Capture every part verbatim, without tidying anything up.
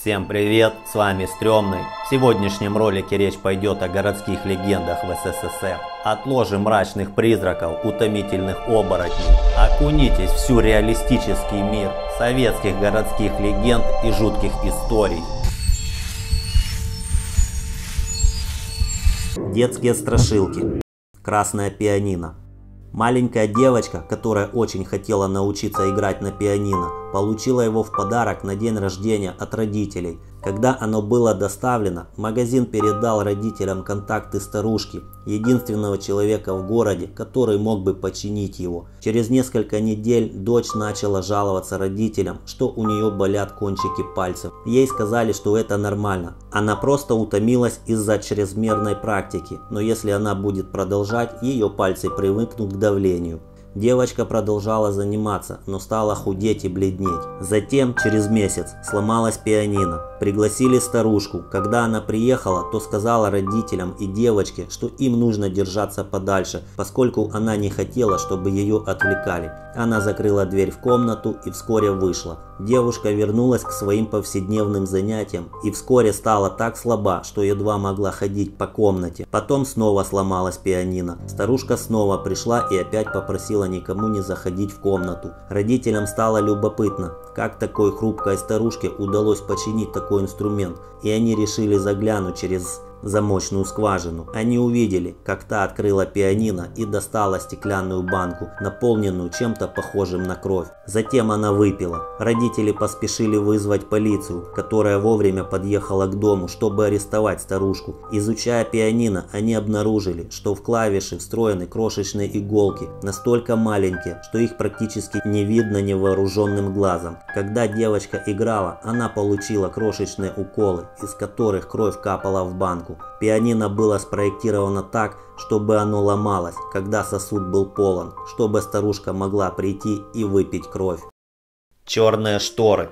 Всем привет, с вами Стрёмный. В сегодняшнем ролике речь пойдет о городских легендах в СССР. От ложи мрачных призраков, утомительных оборотней. Окунитесь в сюрреалистический мир советских городских легенд и жутких историй. Детские страшилки. Красное пианино. Маленькая девочка, которая очень хотела научиться играть на пианино, получила его в подарок на день рождения от родителей. Когда оно было доставлено, магазин передал родителям контакты старушки, единственного человека в городе, который мог бы починить его. Через несколько недель дочь начала жаловаться родителям, что у нее болят кончики пальцев. Ей сказали, что это нормально. Она просто утомилась из-за чрезмерной практики, но если она будет продолжать, ее пальцы привыкнут к давлению. Девочка продолжала заниматься, но стала худеть и бледнеть. Затем, через месяц, сломалась пианино. Пригласили старушку. Когда она приехала, то сказала родителям и девочке, что им нужно держаться подальше, поскольку она не хотела, чтобы ее отвлекали. Она закрыла дверь в комнату и вскоре вышла. Девушка вернулась к своим повседневным занятиям и вскоре стала так слаба, что едва могла ходить по комнате. Потом снова сломалась пианино. Старушка снова пришла и опять попросила никому не заходить в комнату. Родителям стало любопытно, как такой хрупкой старушке удалось починить такой инструмент, и они решили заглянуть через замочную скважину. Они увидели, как та открыла пианино и достала стеклянную банку, наполненную чем-то похожим на кровь. Затем она выпила. Родители поспешили вызвать полицию, которая вовремя подъехала к дому, чтобы арестовать старушку. Изучая пианино, они обнаружили, что в клавиши встроены крошечные иголки, настолько маленькие, что их практически не видно невооруженным глазом. Когда девочка играла, она получила крошечные уколы, из которых кровь капала в банку. Пианино было спроектировано так, чтобы оно ломалось, когда сосуд был полон, чтобы старушка могла прийти и выпить кровь. Черные шторы.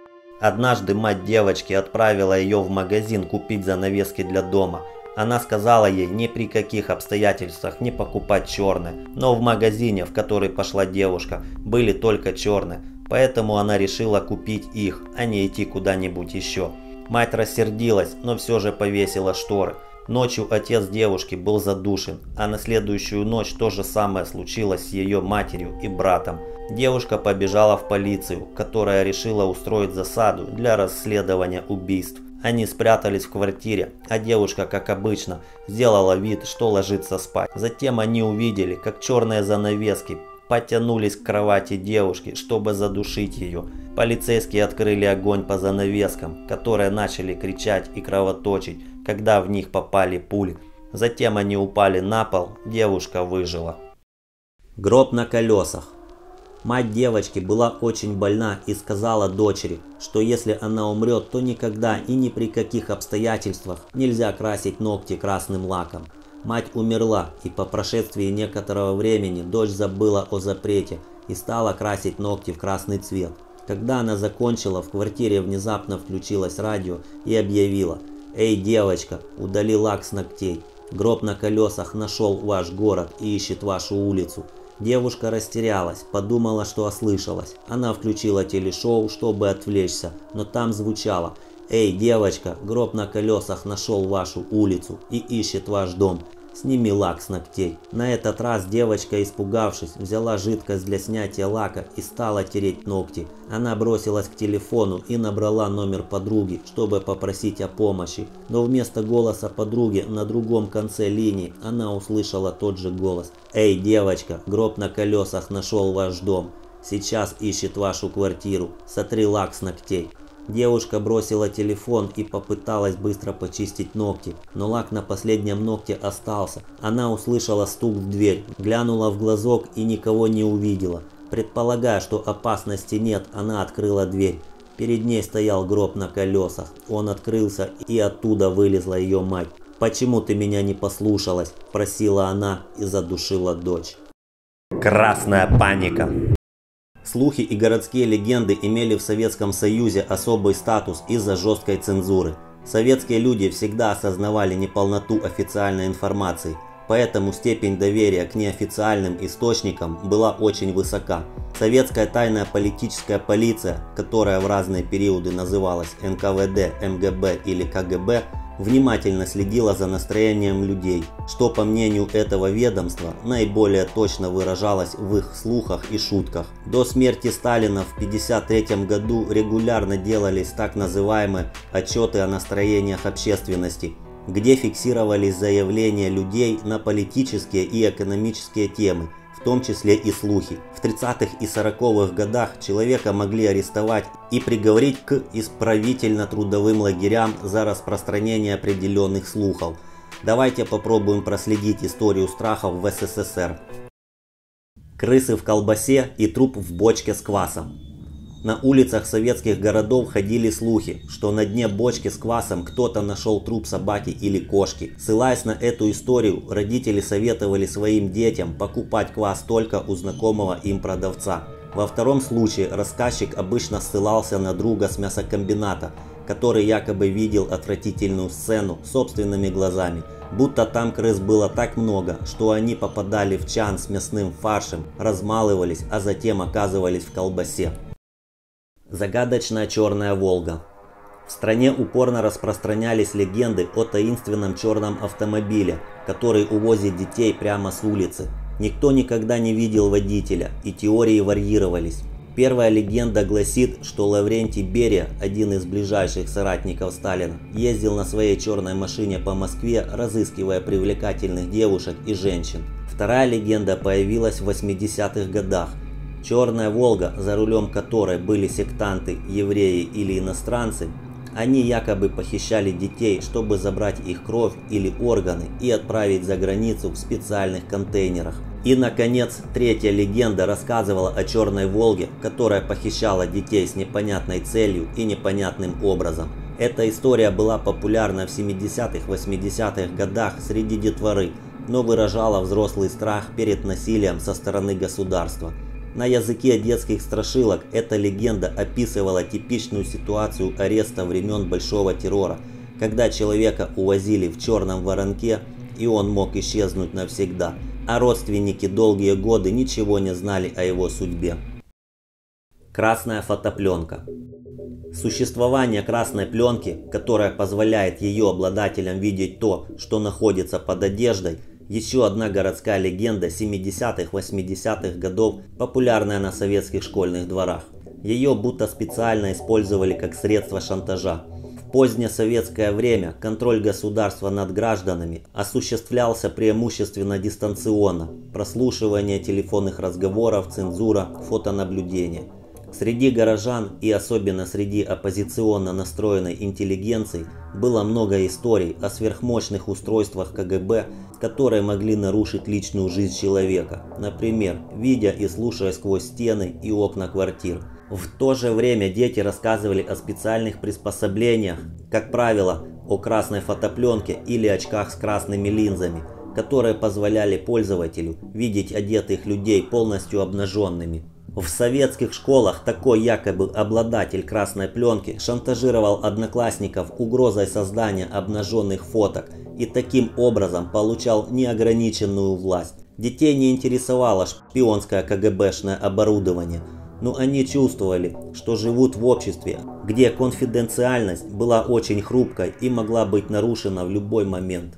Однажды мать девочки отправила ее в магазин купить занавески для дома. Она сказала ей ни при каких обстоятельствах не покупать черные, но в магазине, в который пошла девушка, были только черные, поэтому она решила купить их, а не идти куда-нибудь еще. Мать рассердилась, но все же повесила шторы. Ночью отец девушки был задушен, а на следующую ночь то же самое случилось с ее матерью и братом. Девушка побежала в полицию, которая решила устроить засаду для расследования убийств. Они спрятались в квартире, а девушка, как обычно, сделала вид, что ложится спать. Затем они увидели, как черные занавески потянулись к кровати девушки, чтобы задушить ее. Полицейские открыли огонь по занавескам, которые начали кричать и кровоточить, когда в них попали пули. Затем они упали на пол, девушка выжила. Гроб на колесах. Мать девочки была очень больна и сказала дочери, что если она умрет, то никогда и ни при каких обстоятельствах нельзя красить ногти красным лаком. Мать умерла, и по прошествии некоторого времени дочь забыла о запрете и стала красить ногти в красный цвет. Когда она закончила, в квартире внезапно включилось радио и объявило: «Эй, девочка, удали лак с ногтей. Гроб на колесах нашел ваш город и ищет вашу улицу». Девушка растерялась, подумала, что ослышалась. Она включила телешоу, чтобы отвлечься, но там звучало: «Эй, девочка, гроб на колесах нашел вашу улицу и ищет ваш дом. Сними лак с ногтей». На этот раз девочка, испугавшись, взяла жидкость для снятия лака и стала тереть ногти. Она бросилась к телефону и набрала номер подруги, чтобы попросить о помощи. Но вместо голоса подруги на другом конце линии она услышала тот же голос: «Эй, девочка, гроб на колесах нашел ваш дом. Сейчас ищет вашу квартиру. Сотри лак с ногтей». Девушка бросила телефон и попыталась быстро почистить ногти, но лак на последнем ногте остался. Она услышала стук в дверь, глянула в глазок и никого не увидела. Предполагая, что опасности нет, она открыла дверь. Перед ней стоял гроб на колесах. Он открылся, и оттуда вылезла ее мать. «Почему ты меня не послушалась?» – просила она и задушила дочь. Красная паника. Слухи и городские легенды имели в Советском Союзе особый статус из-за жесткой цензуры. Советские люди всегда осознавали неполноту официальной информации. поэтому степень доверия к неофициальным источникам была очень высока. Советская тайная политическая полиция, которая в разные периоды называлась эн ка вэ дэ, эм гэ бэ или ка гэ бэ, внимательно следила за настроением людей, что, по мнению этого ведомства, наиболее точно выражалось в их слухах и шутках. До смерти Сталина в тысяча девятьсот пятьдесят третьем году регулярно делались так называемые отчеты о настроениях общественности, где фиксировались заявления людей на политические и экономические темы, в том числе и слухи. В тридцатых и сороковых годах человека могли арестовать и приговорить к исправительно-трудовым лагерям за распространение определенных слухов. Давайте попробуем проследить историю страхов в эс эс эс эр. Крысы в колбасе и труп в бочке с квасом. На улицах советских городов ходили слухи, что на дне бочки с квасом кто-то нашел труп собаки или кошки. Ссылаясь на эту историю, родители советовали своим детям покупать квас только у знакомого им продавца. Во втором случае рассказчик обычно ссылался на друга с мясокомбината, который якобы видел отвратительную сцену собственными глазами, будто там крыс было так много, что они попадали в чан с мясным фаршем, размалывались, а затем оказывались в колбасе. Загадочная черная Волга. В стране упорно распространялись легенды о таинственном черном автомобиле, который увозит детей прямо с улицы. Никто никогда не видел водителя, и теории варьировались. Первая легенда гласит, что Лаврентий Берия, один из ближайших соратников Сталина, ездил на своей черной машине по Москве, разыскивая привлекательных девушек и женщин. Вторая легенда появилась в восьмидесятых годах. Черная Волга, за рулем которой были сектанты, евреи или иностранцы, они якобы похищали детей, чтобы забрать их кровь или органы и отправить за границу в специальных контейнерах. И, наконец, третья легенда рассказывала о Черной Волге, которая похищала детей с непонятной целью и непонятным образом. Эта история была популярна в семидесятых-восьмидесятых годах среди детворы, но выражала взрослый страх перед насилием со стороны государства. На языке детских страшилок эта легенда описывала типичную ситуацию ареста времен Большого террора, когда человека увозили в черном воронке, и он мог исчезнуть навсегда, а родственники долгие годы ничего не знали о его судьбе. Красная фотопленка. Существование красной пленки, которая позволяет ее обладателям видеть то, что находится под одеждой, еще одна городская легенда семидесятых-восьмидесятых годов, популярная на советских школьных дворах. Ее будто специально использовали как средство шантажа. В позднее советское время контроль государства над гражданами осуществлялся преимущественно дистанционно: прослушивание телефонных разговоров, цензура, фотонаблюдение. Среди горожан и особенно среди оппозиционно настроенной интеллигенции было много историй о сверхмощных устройствах ка гэ бэ, которые могли нарушить личную жизнь человека, например, видя и слушая сквозь стены и окна квартир. В то же время дети рассказывали о специальных приспособлениях, как правило, о красной фотопленке или очках с красными линзами, которые позволяли пользователю видеть одетых людей полностью обнаженными. В советских школах такой якобы обладатель красной пленки шантажировал одноклассников угрозой создания обнаженных фоток и таким образом получал неограниченную власть. Детей не интересовало шпионское ка гэ бэшное оборудование, но они чувствовали, что живут в обществе, где конфиденциальность была очень хрупкой и могла быть нарушена в любой момент.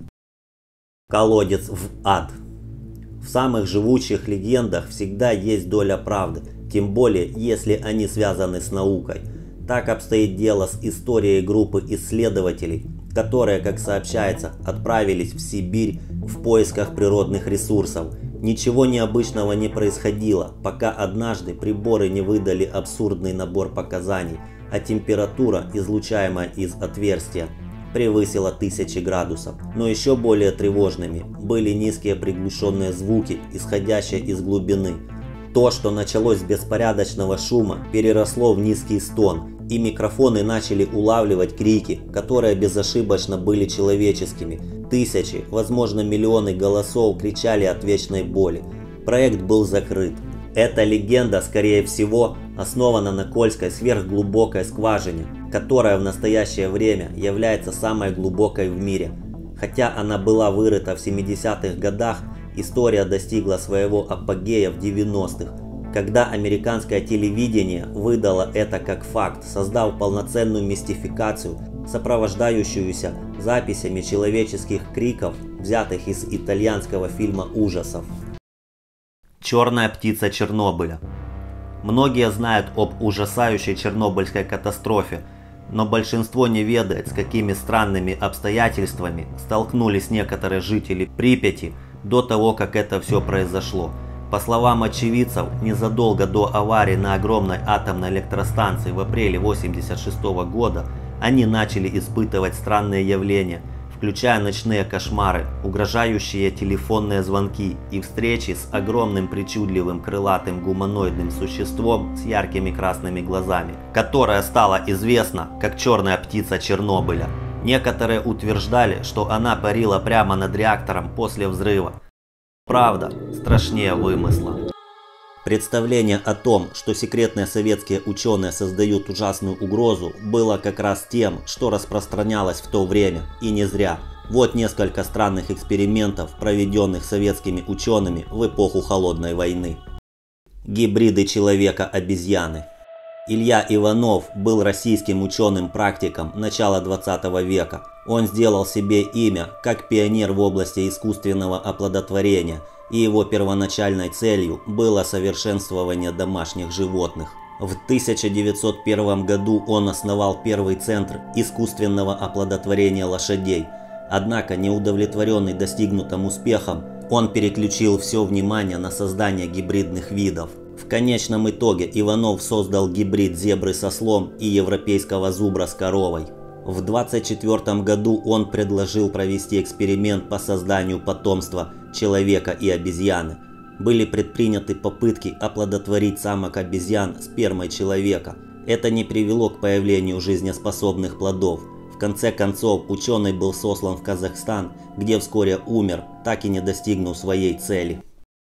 Колодец в ад. В самых живучих легендах всегда есть доля правды, тем более если они связаны с наукой. Так обстоит дело с историей группы исследователей, которые, как сообщается, отправились в Сибирь в поисках природных ресурсов. Ничего необычного не происходило, пока однажды приборы не выдали абсурдный набор показаний, а температура, излучаемая из отверстия, превысила тысячи градусов. Но еще более тревожными были низкие приглушенные звуки, исходящие из глубины. То, что началось с беспорядочного шума, переросло в низкий стон, и микрофоны начали улавливать крики, которые безошибочно были человеческими. Тысячи, возможно миллионы голосов кричали от вечной боли. Проект был закрыт. Эта легенда, скорее всего, основана на Кольской сверхглубокой скважине, которая в настоящее время является самой глубокой в мире. Хотя она была вырыта в семидесятых годах, история достигла своего апогея в девяностых, когда американское телевидение выдало это как факт, создав полноценную мистификацию, сопровождающуюся записями человеческих криков, взятых из итальянского фильма ужасов. Черная птица Чернобыля. Многие знают об ужасающей чернобыльской катастрофе, но большинство не ведает, с какими странными обстоятельствами столкнулись некоторые жители Припяти до того, как это все произошло. По словам очевидцев, незадолго до аварии на огромной атомной электростанции в апреле тысяча девятьсот восемьдесят шестого года они начали испытывать странные явления, включая ночные кошмары, угрожающие телефонные звонки и встречи с огромным причудливым крылатым гуманоидным существом с яркими красными глазами, которое стало известно как черная птица Чернобыля. Некоторые утверждали, что она парила прямо над реактором после взрыва. Правда страшнее вымысла. Представление о том, что секретные советские ученые создают ужасную угрозу, было как раз тем, что распространялось в то время, и не зря. Вот несколько странных экспериментов, проведенных советскими учеными в эпоху Холодной войны. Гибриды человека-обезьяны. Илья Иванов был российским ученым-практиком начала двадцатого века. Он сделал себе имя как пионер в области искусственного оплодотворения, и его первоначальной целью было совершенствование домашних животных. В тысяча девятьсот первом году он основал первый центр искусственного оплодотворения лошадей. Однако, неудовлетворенный достигнутым успехом, он переключил все внимание на создание гибридных видов. В конечном итоге Иванов создал гибрид зебры с ослом и европейского зубра с коровой. В двадцать четвёртом году он предложил провести эксперимент по созданию потомства человека и обезьяны. Были предприняты попытки оплодотворить самок обезьян спермой человека. Это не привело к появлению жизнеспособных плодов. В конце концов, ученый был сослан в Казахстан, где вскоре умер, так и не достигнув своей цели.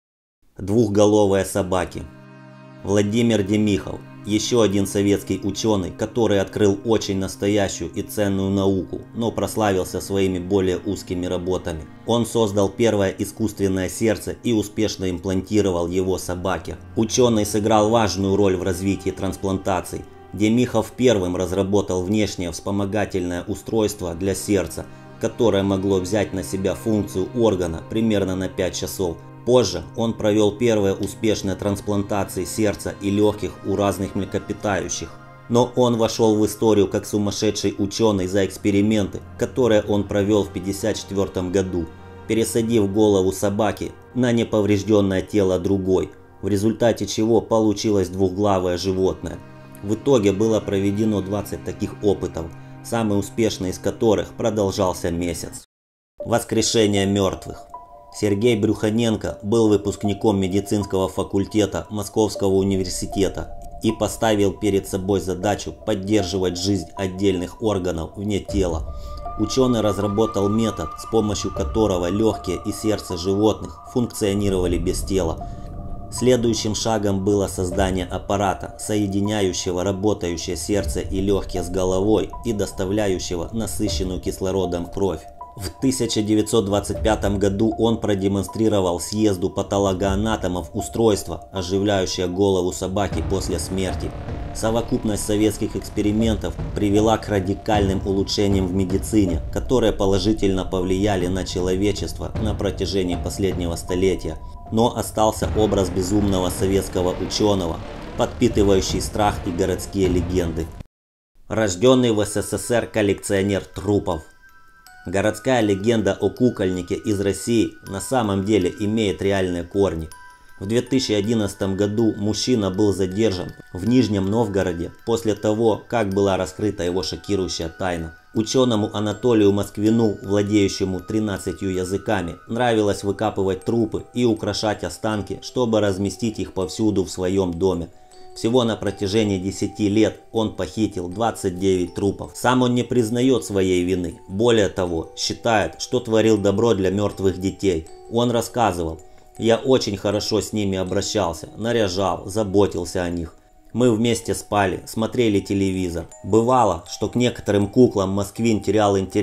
Двухголовые собаки. Владимир Демихов. Еще один советский ученый, который открыл очень настоящую и ценную науку, но прославился своими более узкими работами. Он создал первое искусственное сердце и успешно имплантировал его собаке. Ученый сыграл важную роль в развитии трансплантаций. Демихов первым разработал внешнее вспомогательное устройство для сердца, которое могло взять на себя функцию органа примерно на пять часов. Позже он провел первые успешные трансплантации сердца и легких у разных млекопитающих. Но он вошел в историю как сумасшедший ученый за эксперименты, которые он провел в тысяча девятьсот пятьдесят четвёртом году, пересадив голову собаки на неповрежденное тело другой, в результате чего получилось двухглавое животное. В итоге было проведено двадцать таких опытов, самый успешный из которых продолжался месяц. Воскрешение мертвых. Сергей Брюханенко был выпускником медицинского факультета Московского университета и поставил перед собой задачу поддерживать жизнь отдельных органов вне тела. Ученый разработал метод, с помощью которого легкие и сердце животных функционировали без тела. Следующим шагом было создание аппарата, соединяющего работающее сердце и легкие с головой и доставляющего насыщенную кислородом кровь. В тысяча девятьсот двадцать пятом году он продемонстрировал съезду патологоанатомов устройство, оживляющее голову собаки после смерти. Совокупность советских экспериментов привела к радикальным улучшениям в медицине, которые положительно повлияли на человечество на протяжении последнего столетия. Но остался образ безумного советского ученого, подпитывающий страх и городские легенды. Рожденный в СССР коллекционер трупов. Городская легенда о кукольнике из России на самом деле имеет реальные корни. В две тысячи одиннадцатом году мужчина был задержан в Нижнем Новгороде после того, как была раскрыта его шокирующая тайна. Ученому Анатолию Москвину, владеющему тринадцатью языками, нравилось выкапывать трупы и украшать останки, чтобы разместить их повсюду в своем доме. Всего на протяжении десяти лет он похитил двадцать девять трупов. Сам он не признает своей вины. Более того, считает, что творил добро для мертвых детей. Он рассказывал: «Я очень хорошо с ними обращался, наряжал, заботился о них. Мы вместе спали, смотрели телевизор. Бывало, что к некоторым куклам Москвин терял интерес,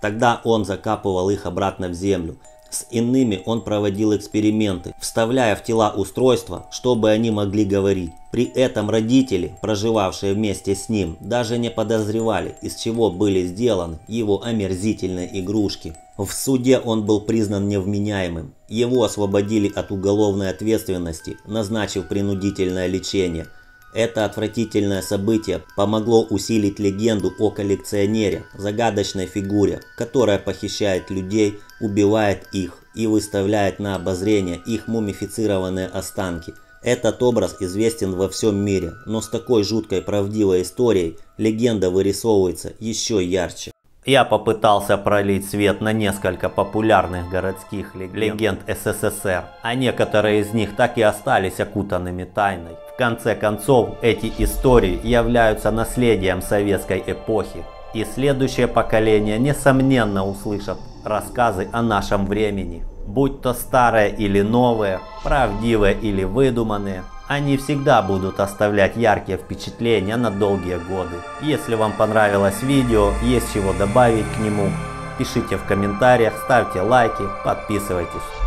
Тогда он закапывал их обратно в землю. С иными он проводил эксперименты, вставляя в тела устройства, чтобы они могли говорить. При этом родители, проживавшие вместе с ним, даже не подозревали, из чего были сделаны его омерзительные игрушки. В суде он был признан невменяемым. Его освободили от уголовной ответственности, назначив принудительное лечение. Это отвратительное событие помогло усилить легенду о коллекционере, загадочной фигуре, которая похищает людей, убивает их и выставляет на обозрение их мумифицированные останки. Этот образ известен во всем мире, но с такой жуткой правдивой историей легенда вырисовывается еще ярче. Я попытался пролить свет на несколько популярных городских легенд СССР, а некоторые из них так и остались окутанными тайной. В конце концов, эти истории являются наследием советской эпохи, и следующее поколение несомненно услышат рассказы о нашем времени. Будь то старые или новые, правдивые или выдуманные, они всегда будут оставлять яркие впечатления на долгие годы. Если вам понравилось видео, есть чего добавить к нему, пишите в комментариях, ставьте лайки, подписывайтесь.